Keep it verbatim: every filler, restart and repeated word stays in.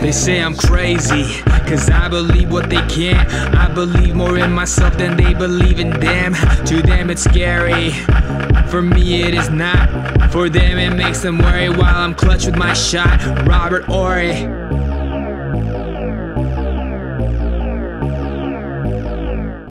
They say I'm crazy, cause I believe what they can't. I believe more in myself than they believe in them. To them it's scary, for me it is not. For them it makes them worry while I'm clutch with my shot. Robert Ory.